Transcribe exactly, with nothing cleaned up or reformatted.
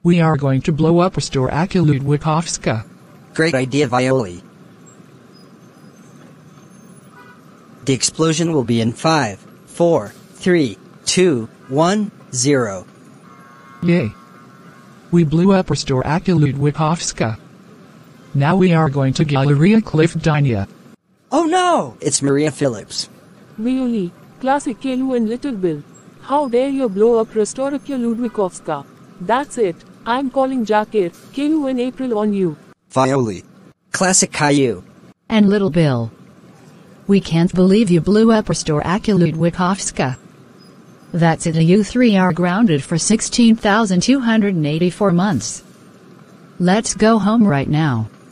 We are going to blow up Restauracja Ludwikowska. Great idea, Violy. The explosion will be in five, four, three, two, one, zero. Yay! We blew up Restauracja Ludwikowska. Now we are going to Galleria Cliffdinia. Oh no! It's Maria Phillips. Violy, classic Caillou and Little Bill. How dare you blow up Restauracja Ludwikowska? That's it. I'm calling Jacket, Caillou and April on you. Violy. Classic Caillou. And Little Bill. We can't believe you blew up Restauracja Ludwikowska. That's it, you three are grounded for sixteen thousand two hundred eighty-four months. Let's go home right now.